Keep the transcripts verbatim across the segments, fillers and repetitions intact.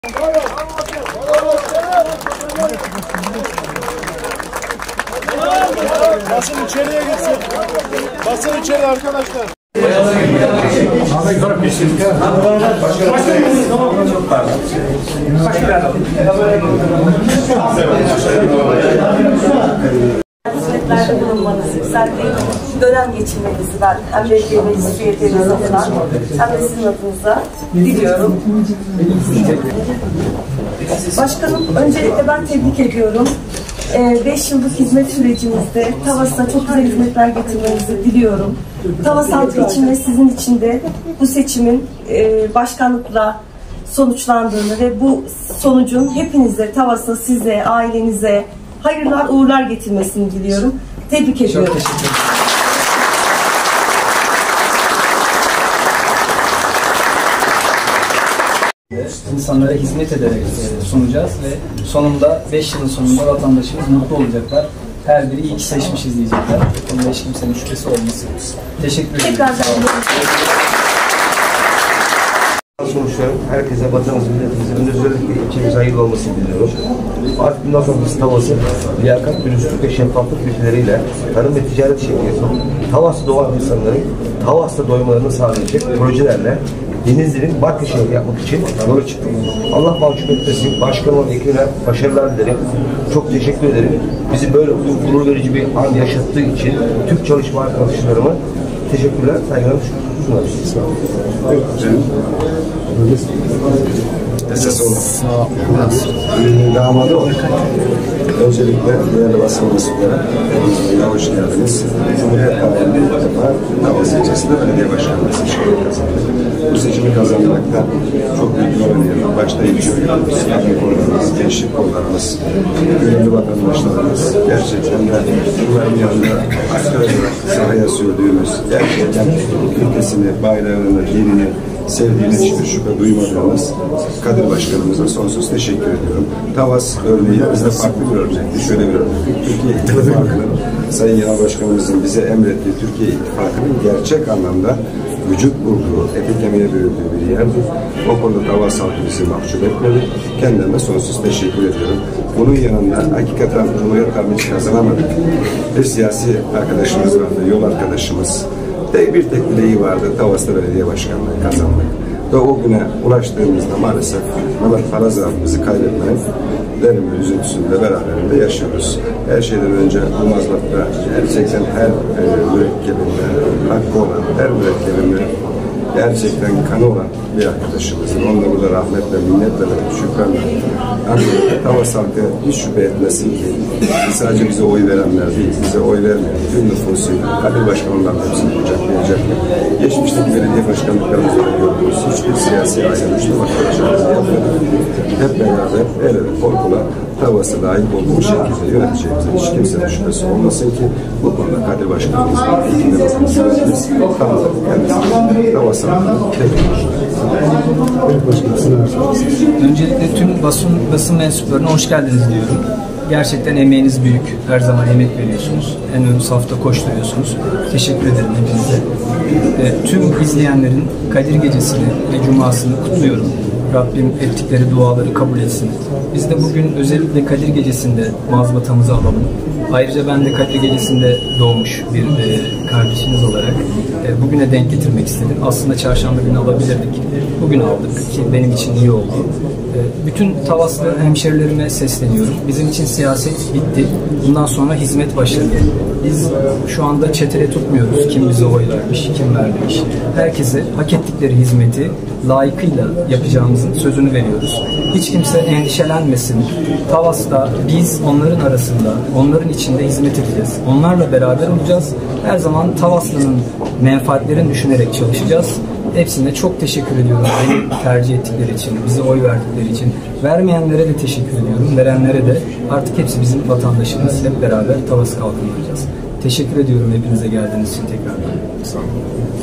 Basın içeriye gitsin. Basın içeri arkadaşlar. Hizmetlerde bulunmanızı, yükselttiği dönem geçirmenizi ben hem belediye meclis üyeleriniz adına hem de sizin adınıza diliyorum. Başkanım, öncelikle ben tebrik ediyorum. beş yıllık hizmet sürecimizde Tavas'a çok güzel hizmetler getirmenizi diliyorum. Tavas halkı için ve sizin için de bu seçimin e, başkanlıkla sonuçlandığını ve bu sonucun hepinize, Tavas'a, size, ailenize hayırlar, uğurlar getirmesini diliyorum. Tebrik ediyorum. Çok teşekkür ederim. İnsanlara hizmet ederek sunacağız ve sonunda beş yılın sonunda vatandaşımız mutlu olacaklar. Her biri iyi ki seçmişiz diyecekler. Bunda hiç kimsenin şüphesi olmasın. Teşekkür ederim. Tekrar Sonuçta herkese, vatanımız, milletimizin özellikle ülkemize hayırlı olmasını diliyorum. Artık bundan sonra biz Tavas'ı liyakat, dürüstlük ve şeffaflık ülkeleriyle tarım ve ticaret şeklinde Tavas'ta doğan insanların Tavas'ta doymalarını sağlayacak projelerle Denizli'nin Bakü şehri yapmak için yola çıktık. Allah mahcup etmesin. Başkanıma, ekibine başarılar dilerim. Çok teşekkür ederim. Bizi böyle gurur verici bir an yaşattığı için Türk çalışma arkadaşlarıma teşekkürler, saygılar sunarım. Esas olan ürünün damadı o. Öncelikle değerli basın mensupları, hepinize hoş geldiniz. Cumhuriyet tarihinde ilk defa Tavas ilçesinde belediye başkanlığı seçimini kazandık. Bu seçimi kazanmakta çok büyük rol oynuyor. Başta ilçe yönetimiz, kadın kollarımız, gençlik kollarımız, gönüllü vatandaşlarımız, gerçekten de bunların yanında aktör olarak sahaya sürdüğümüz, gerçekten ülkesini, bayrağını, dinini sevdiğine hiçbir şüphe duymadığımız Kadir Başkanımıza sonsuz teşekkür ediyorum. Tavas örneği bizde farklı bir örnekti. Şöyle bir örnek. Türkiye İttifakı'nın, Sayın Genel Başkanımızın bize emrettiği Türkiye İttifakı'nın gerçek anlamda vücut bulduğu, eti kemiğe büründüğü bir yerdir. O konuda Tavas halkı bizi mahcup etmedi. Kendime sonsuz teşekkür ediyorum. Bunun yanında hakikaten Cumhuriyet Halkı hiç kazanamadık. Bir siyasi arkadaşımız vardı, yol arkadaşımız. Tek bir tek dileği vardı, Tavas'ta belediye başkanlığı kazanmak. Ve o güne ulaştığımızda maalesef Mehmet Paraz abimizi kaybetmenin derin bir üzüntüsünde beraberinde yaşıyoruz. Her şeyden önce bu mazbatta gerçekten her e, mürekkebinde hakkı olan, her mürekkebinde gerçekten kanı olan bir arkadaşımızın. Onunla burada rahmetle, minnetle ve şükranla ancak Tavas halkı hiç şüphe etmesin ki sadece bize oy verenler değil, bize oy vermeyen tüm nüfusuyla Kadir Başkanı'ndan hepsini kucaklayacaklar. Geçmişteki belediye başkanlıklarımızda gördüğümüz hiçbir siyasi ayrılışla başkanımızı yapmadık. Hep beraber el ele kol kola Tavas'a layık olduğu şekilde yöneteceğimize hiç kimsenin şüphesi olmasın ki bu konuda Kadir Başkanımızın eğitimde bakımsızlığımız tam da kendisi Tavas'a tek Öncelikle tüm basın, basın mensuplarına hoş geldiniz diyorum. Gerçekten emeğiniz büyük. Her zaman emek veriyorsunuz. En ön safta koşturuyorsunuz. Teşekkür ederim hepinize. E, tüm izleyenlerin Kadir Gecesi'ni ve Cuma'sını kutluyorum. Rabbim ettikleri duaları kabul etsin. Biz de bugün özellikle Kadir Gecesi'nde mazbatamızı alalım. Ayrıca ben de Kadir Gecesi'nde doğmuş bir e, kardeşiniz olarak e, bugüne denk getirmek istedim. Aslında çarşamba günü alabilirdik. Bugün aldık ki benim için iyi oldu. E, bütün Tavaslı hemşerilerime sesleniyorum. Bizim için siyaset bitti. Bundan sonra hizmet başladı. Biz şu anda çetele tutmuyoruz. Kim bize oy vermiş, kim vermemiş. Herkese hak ettikleri hizmeti layıkıyla yapacağımızın sözünü veriyoruz. Hiç kimse endişelenmesin. Tavas'ta biz onların arasında, onların içinde hizmet edeceğiz. Onlarla beraber olacağız. Her zaman Tavaslı'nın menfaatlerini düşünerek çalışacağız. Hepsine çok teşekkür ediyorum. Beni tercih ettikleri için, bize oy verdikleri için. Vermeyenlere de teşekkür ediyorum. Verenlere de artık hepsi bizim vatandaşımız. Hep beraber Tavas'ı kalkındıracağız. Teşekkür ediyorum hepinize geldiğiniz için tekrardan. Sağ olun.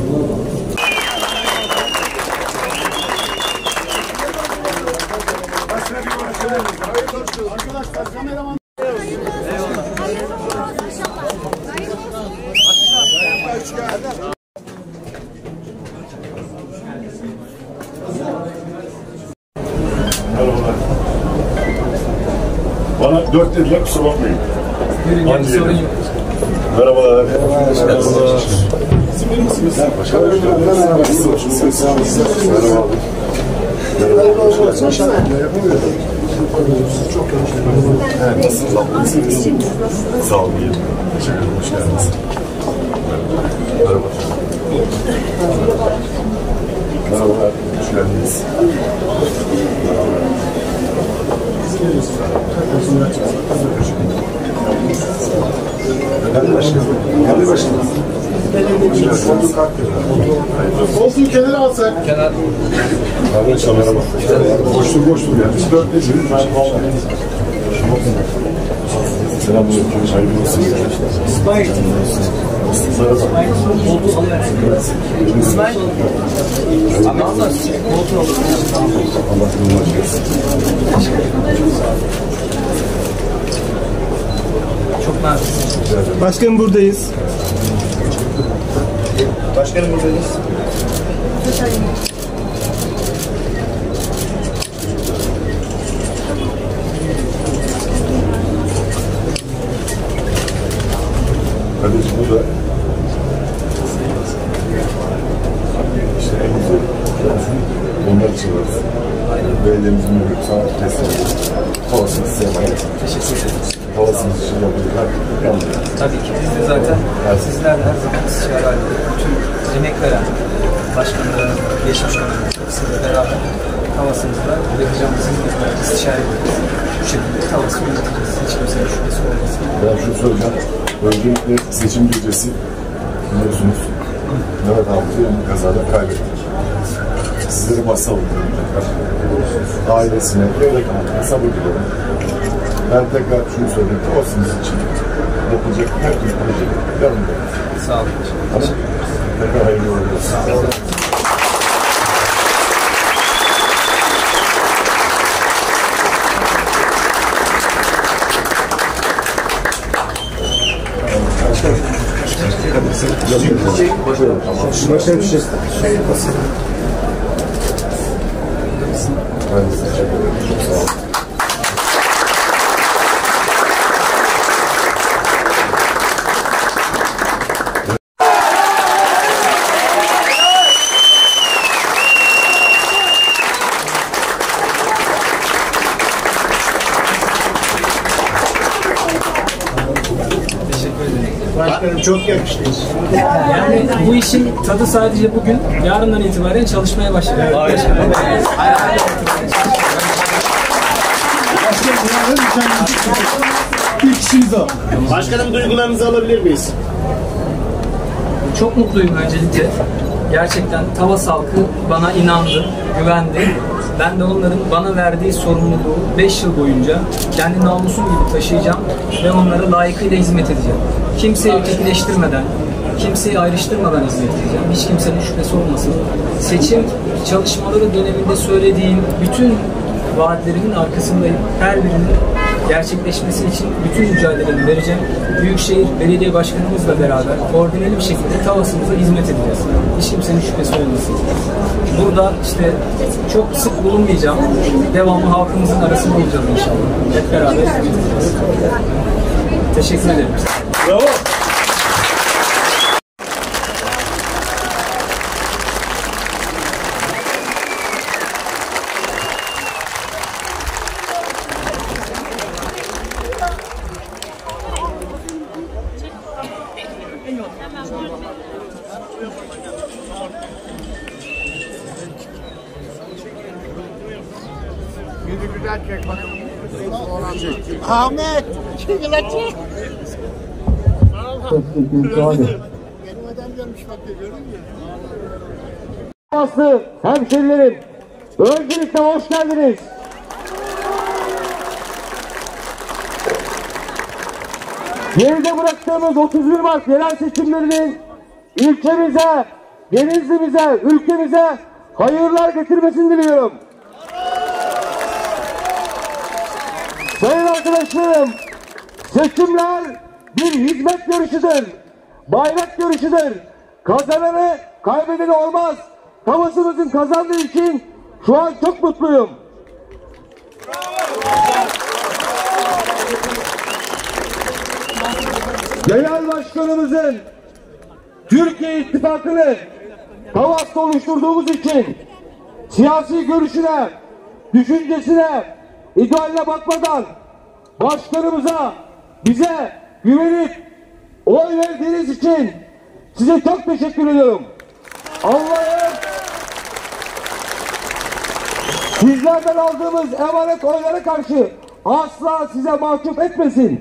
Arkadaşlar kameraman Hello. Bana dört dediler, kusura bakmayın. Yürüyün, sorun yok. Merhabalar. Merhabalar. İsim verir misiniz? Başkanım. Merhaba. Merhaba. Çok evet, nasılsınız abla? Sağ olun. Teşekkür ederim. Hoş geldiniz. Merhaba. Merhabalar. Hoş geldiniz. Geldi başkanım. Geldi başkanım. Koltuğu kenara alsak. Kenar. Arkadaşlar merhaba. Boştur boştur yani. Biz dört necimiz. Selamünaleyküm. Hayırlı olsun. İsmail. Merhaba. İsmail. Abi Allah koltuğu alın. Allah yolunu açıksın. Çok nazik. Başkanım buradayız. Başkanım buradayız. Kardeşim bu da işte en güzel onlar için var. Belediye'mizin müdürü sağ teslim. Havasını size emanet. Teşekkür ederiz. Havasını için yapıyorlar. Tabii ki biz de zaten sizlerle her zaman istişare halinde bütün emek veren başkanlara, geçmiş başkanlarımızla beraber havasımızda üreticimizin istişare ediyoruz. Bu şekilde havasını üreteceğiz. Hiç kimsenin şüphesi olmasın. Ben şunu söyleyeceğim. Öncelikle seçim gecesi biliyorsunuz Mehmet abi bir kazada kaybetti. Sizleri masa alıyorum tekrar. Ailesine, böyle kalmaya sabır diliyorum. Ben tekrar şunu söyleyeyim. Havasınız için yapılacak her türlü projeyi yanımdayım. Sağ olun. Hanım, tekrar hayırlı olsun. Sağ olun. Başka bir şey. Ben size teşekkür ederim. Çok sağ olun. Başkanım çok yakıştınız. Yani bu işin tadı sadece bugün, yarından itibaren çalışmaya başlayacağız. Başkanım İlk işiniz o. Başkanım duygularınızı alabilir miyiz? Çok mutluyum öncelikle. Gerçekten Tavas halkı bana inandı, güvendi. Ben de onların bana verdiği sorumluluğu beş yıl boyunca kendi namusum gibi taşıyacağım ve onlara layıkıyla hizmet edeceğim. Kimseyi ötekileştirmeden, kimseyi ayrıştırmadan hizmet edeceğim. Hiç kimsenin şüphesi olmasın. Seçim çalışmaları döneminde söylediğim bütün vaatlerimin arkasındayım. Her birinin gerçekleşmesi için bütün mücadelemi vereceğim. Büyükşehir Belediye Başkanımızla beraber koordineli bir şekilde Tavas'ımıza hizmet edeceğiz. Hiç kimsenin şüphesi olmasın. Burada işte çok sık bulunmayacağım. Devamlı halkımızın arasında olacağız inşallah. Hep beraber hizmet edeceğiz. Teşekkür ederim. Bravo. Ahmet, çekilecek. Benim adam gelmiş bak görüyor musun? Aslı hemşerilerim, öncelikle hoş geldiniz. Geride bıraktığımız otuz bir Mart yerel seçimlerinin ilçemize, Denizli'mize, ülkemize hayırlar getirmesini diliyorum. Sayın arkadaşlarım, seçimler bir hizmet görüşüdür, bayrak görüşüdür. Kazananı kaybedeni olmaz. Tavasımızın kazandığı için şu an çok mutluyum. Genel Başkanımızın Türkiye İttifakı'nı Tavas'ta oluşturduğumuz için siyasi görüşüne, düşüncesine, idealine bakmadan başkanımıza, bize güvenip oy verdiğiniz için size çok teşekkür ediyorum. Allah'ım sizlerden aldığımız emanet oylara karşı asla size mahcup etmesin.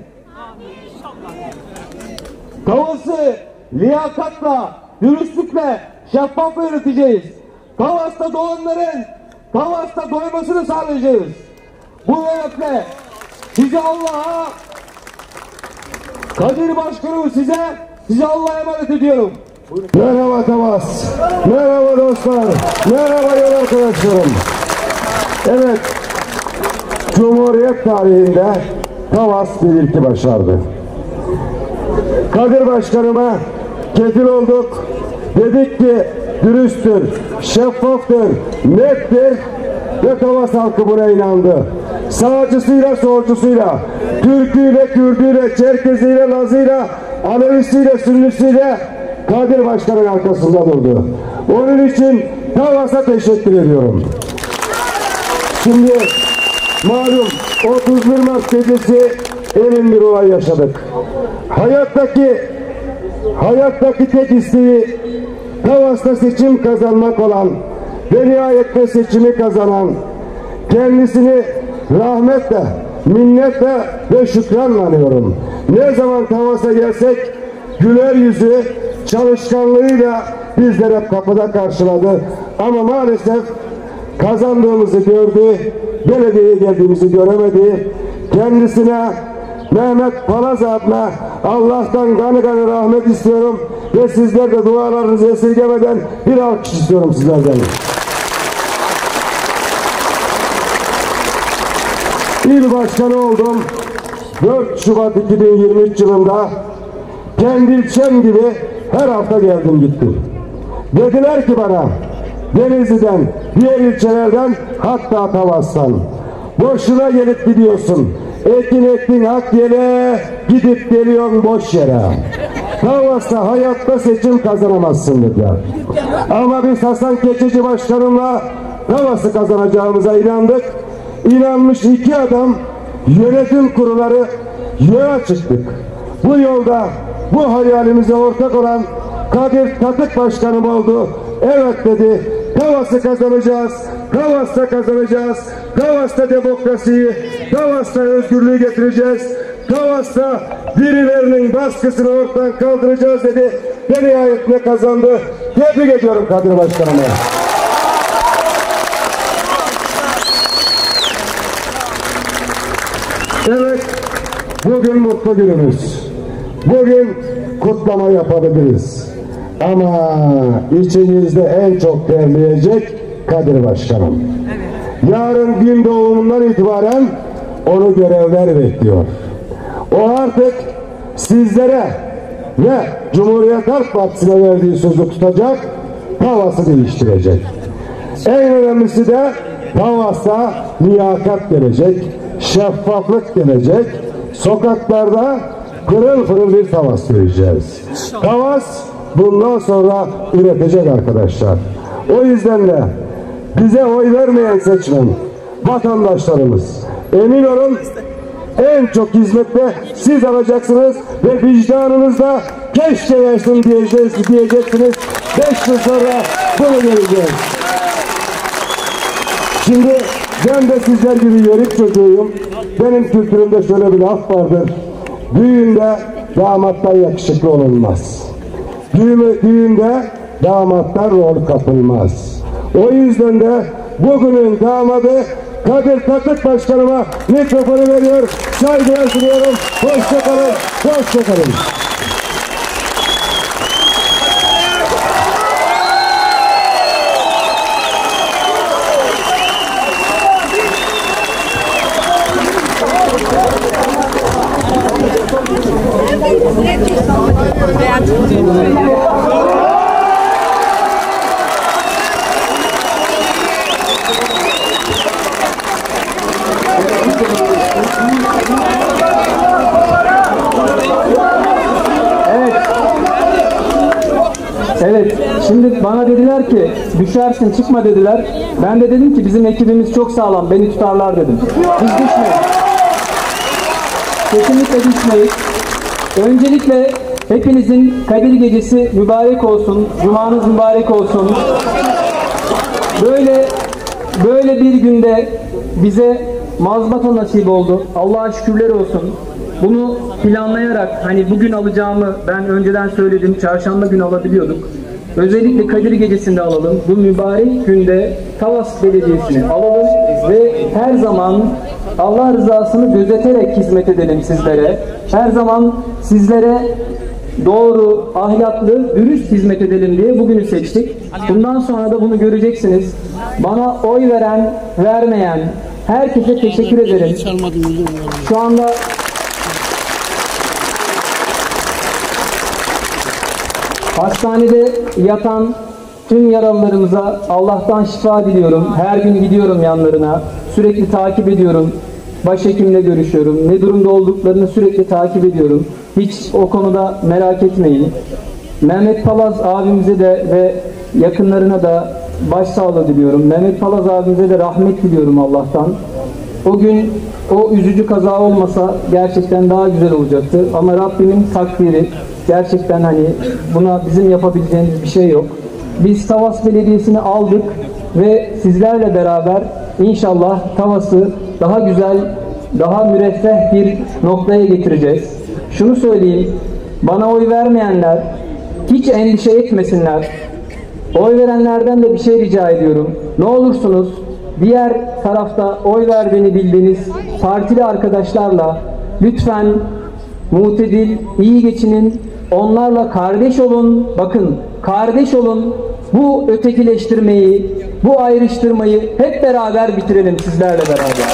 Tavas'ı liyakatla, dürüstlükle, şeffafla yöneteceğiz. Tavas'ta doğanların Tavas'ta doymasını sağlayacağız. Bu sebeple sizi Allah'a, Kadir Başkanım size, size Allah'a emanet ediyorum. Merhaba Tavas, merhaba dostlar, merhaba yol arkadaşlarım. Evet, Cumhuriyet tarihinde Tavas bir ilki başardı. Kadir Başkanıma kefil olduk. Dedik ki dürüsttür, şeffaftır, nettir ve Tavas halkı buna inandı. Sağcısıyla, solcusuyla, Türküyle, Kürdüyle, Çerkeziyle, Lazıyla, Alevisiyle, Sünnisiyle Kadir Başkan'ın arkasında durdu. Onun için Tavas'a teşekkür ediyorum. Şimdi malum otuz bir Mart gecesi elin bir olay yaşadık. Hayattaki hayattaki tek isteği Tavas'ta seçim kazanmak olan ve nihayette seçimi kazanan, kendisini rahmetle, minnetle ve şükranla anıyorum. Ne zaman Tavas'a gelsek güler yüzü, çalışkanlığıyla bizler hep kapıda karşıladı. Ama maalesef kazandığımızı gördü, belediyeye geldiğimizi göremedi. Kendisine Mehmet Palaz adına Allah'tan kanı kanı rahmet istiyorum ve sizler de dualarınızı esirgemeden bir alkış istiyorum sizlerden. İl başkanı oldum dört Şubat iki bin yirmi üç yılında. Kendi ilçem gibi her hafta geldim gittim. Dediler ki bana, Denizli'den, diğer ilçelerden, hatta Tavas'tan, boşuna gelip gidiyorsun. Ekin ektin hak yere, gidip geliyorsun boş yere. Tavas'ta hayatta seçim kazanamazsın dediler. Ama biz Hasan Keçeci Başkanımla Tavas'ı kazanacağımıza inandık. İnanmış iki adam yönetim kurulları yola çıktık. Bu yolda bu hayalimize ortak olan Kadir Katık Başkanım oldu. Evet dedi. Tavas'ı kazanacağız. Tavas'ta kazanacağız. Tavas'ta demokrasiyi, Tavas'ta özgürlüğü getireceğiz. Tavas'ta birilerinin baskısını ortadan kaldıracağız dedi. Ve nihayetinde kazandı. Tebrik ediyorum Kadir Başkanım'a. Evet, bugün mutlu günümüz. Bugün kutlama yapabiliriz. Ama içinizde en çok terleyecek Kadir Başkanım. Evet. Yarın gün doğumundan itibaren onu görevler bekliyor. O artık sizlere ve Cumhuriyet Halk Partisi'ne verdiği sözü tutacak, Tavas'ı değiştirecek. En önemlisi de Tavas'a liyakat gelecek, şeffaflık gelecek, sokaklarda pırıl pırıl bir Tavas göreceğiz. Tavas bundan sonra üretecek arkadaşlar. O yüzden de bize oy vermeyen seçmen, vatandaşlarımız, emin olun en çok hizmette siz alacaksınız ve vicdanınızda keşke versin diyeceğiz, diyeceksiniz. Beş yıl sonra bunu göreceğiz. Şimdi ben de sizler gibi yörük çocuğuyum. Benim kültürümde şöyle bir laf vardır. Düğünde damattan yakışıklı olunmaz. Düğünde, düğünde damattan rol kapılmaz. O yüzden de bugünün damadı Kadir Katık Başkanıma mikrofonu veriyor. Saygılar sunuyorum. Hoşça kalın. Hoşça kalın. Şimdi bana dediler ki düşersin çıkma dediler. Ben de dedim ki bizim ekibimiz çok sağlam, beni tutarlar dedim. Biz düşmeyiz. Kesinlikle düşmeyiz. Öncelikle hepinizin Kadir Gecesi mübarek olsun, Cumanız mübarek olsun. Böyle böyle bir günde bize mazbata nasip oldu. Allah'a şükürler olsun. Bunu planlayarak hani bugün alacağımı ben önceden söyledim. Çarşamba günü alabiliyorduk. Özellikle Kadir Gecesi'nde alalım. Bu mübarek günde Tavas Belediyesi'ni alalım ve her zaman Allah rızasını gözeterek hizmet edelim sizlere. Her zaman sizlere doğru, ahlaklı, dürüst hizmet edelim diye bugünü seçtik. Bundan sonra da bunu göreceksiniz. Bana oy veren, vermeyen herkese teşekkür ederim. Şu anda hastanede yatan tüm yaralılarımıza Allah'tan şifa diliyorum. Her gün gidiyorum yanlarına. Sürekli takip ediyorum. Başhekimle görüşüyorum. Ne durumda olduklarını sürekli takip ediyorum. Hiç o konuda merak etmeyin. Mehmet Palaz abimize de ve yakınlarına da başsağlığı diliyorum. Mehmet Palaz abimize de rahmet diliyorum Allah'tan. O gün o üzücü kaza olmasa gerçekten daha güzel olacaktı. Ama Rabbimin takdiri, gerçekten hani buna bizim yapabileceğimiz bir şey yok. Biz Tavas Belediyesi'ni aldık ve sizlerle beraber inşallah Tavas'ı daha güzel, daha müreffeh bir noktaya getireceğiz. Şunu söyleyeyim, bana oy vermeyenler hiç endişe etmesinler. Oy verenlerden de bir şey rica ediyorum. Ne olursunuz diğer tarafta oy verdiğini bildiğiniz partili arkadaşlarla lütfen mutedil, iyi geçinin, onlarla kardeş olun. Bakın, kardeş olun. Bu ötekileştirmeyi, bu ayrıştırmayı hep beraber bitirelim sizlerle beraber.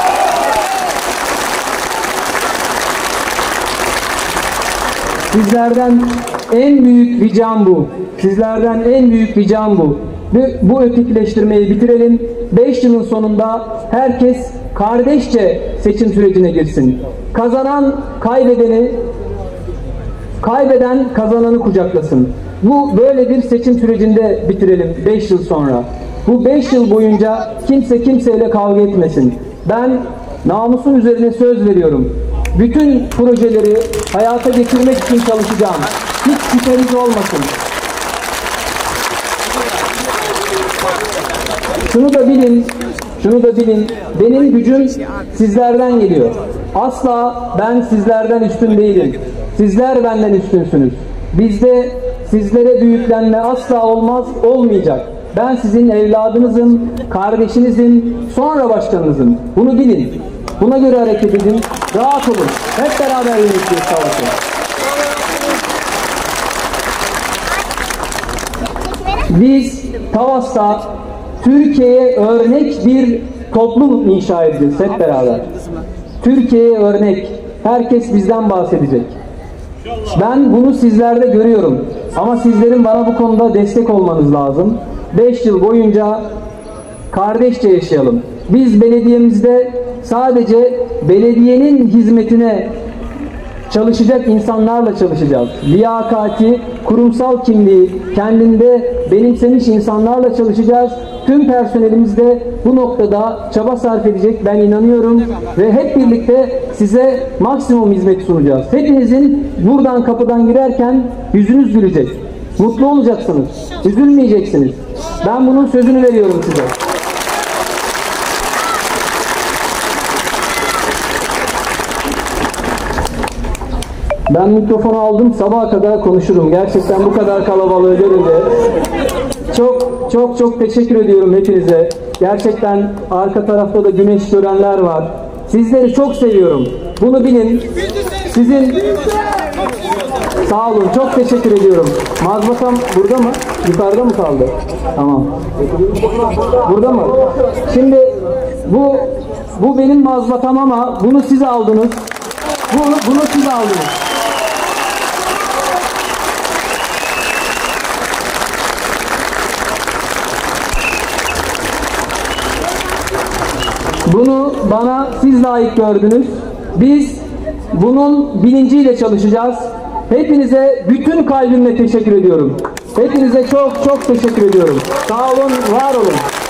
Sizlerden en büyük ricam bu. Sizlerden en büyük ricam bu. Bu ötekileştirmeyi bitirelim. beş yılın sonunda herkes kardeşçe seçim sürecine girsin. Kazanan kaybedeni, kaybeden kazananı kucaklasın. Bu böyle bir seçim sürecinde bitirelim beş yıl sonra. Bu beş yıl boyunca kimse kimseyle kavga etmesin. Ben namusun üzerine söz veriyorum. Bütün projeleri hayata geçirmek için çalışacağım. Hiç şüpheniz olmasın. Şunu da bilin, şunu da bilin. Benim gücüm sizlerden geliyor. Asla ben sizlerden üstün değilim. Sizler benden üstünsünüz. Bizde sizlere büyüklenme asla olmaz, olmayacak. Ben sizin evladınızım, kardeşinizim, sonra başkanınızım. Bunu bilin. Buna göre hareket edin. Rahat olun. Hep beraber yöneteceğiz savaşı. Biz Tavas'ta Türkiye'ye örnek bir toplum inşa edeceğiz hep beraber. Türkiye'ye örnek. Herkes bizden bahsedecek. Ben bunu sizlerde görüyorum. Ama sizlerin bana bu konuda destek olmanız lazım. beş yıl boyunca kardeşçe yaşayalım. Biz belediyemizde sadece belediyenin hizmetine çalışacak insanlarla çalışacağız. Liyakati, kurumsal kimliği kendinde benimsemiş insanlarla çalışacağız. Tüm personelimiz de bu noktada çaba sarf edecek, ben inanıyorum. Ve hep birlikte size maksimum hizmet sunacağız. Hepinizin buradan kapıdan girerken yüzünüz gülecek. Mutlu olacaksınız. Üzülmeyeceksiniz. Ben bunun sözünü veriyorum size. Ben mikrofonu aldım, sabaha kadar konuşurum. Gerçekten bu kadar kalabalığı görünce. Çok çok çok teşekkür ediyorum hepinize. Gerçekten arka tarafta da güneş görenler var. Sizleri çok seviyorum. Bunu bilin. Sizin sağ olun. Çok teşekkür ediyorum. Mazbatam burada mı? Yukarıda mı kaldı? Tamam. Burada mı? Şimdi bu bu benim mazbatam ama bunu siz aldınız. Bunu, bunu siz aldınız. Bunu bana siz layık gördünüz. Biz bunun bilinciyle çalışacağız. Hepinize bütün kalbimle teşekkür ediyorum. Hepinize çok çok teşekkür ediyorum. Sağ olun, var olun.